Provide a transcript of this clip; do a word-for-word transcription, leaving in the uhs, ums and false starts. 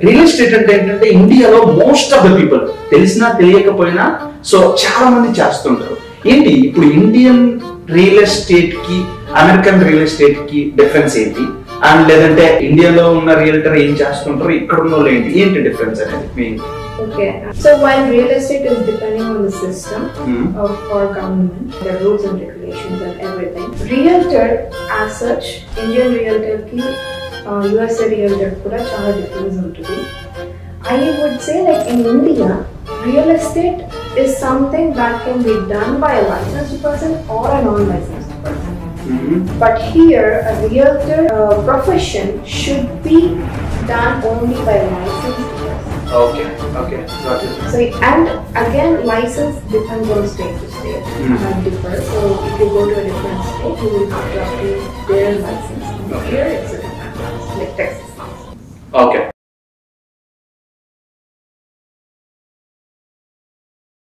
Real estate అంటే ఏంటంటే ఇండియాలో మోస్ట్ ఆఫ్ ద పీపుల్ తెలిసినా తెలియకపోయినా సో చాలా మంది చేస్తుంటారు. ఏంటి ఇప్పుడు ఇండియన్ రియల్ ఎస్టేట్ కి అమెరికన్ రియల్ ఎస్టేట్ కి డిఫరెన్స్ ఏంటి, అండ్ లేదంటే ఇండియాలో ఉన్న రియల్టర్ ఏం చేస్తుంటారు, ఇక్కడ ఉన్న వాళ్ళు ఏంటి ఏంటి డిఫరెన్స్ అనేది main? Okay, so while real estate is depending on the system mm. of our government, the rules and regulations and everything, realtor as such, Indian realtor ki uh, U S A realtor kuda chaala difference untundi. I would say like in India, real estate is something that can be done by a licensed person or a non-licensed person. Mm-hmm. But here, a realtor uh, profession should be done only by licensed person. Okay, okay, got it. So, and again, license depends on state to state. Mm. And differ. So, if you go to a different state, you will have to update their license. Okay. Here, it's a different one, like Texas. Okay.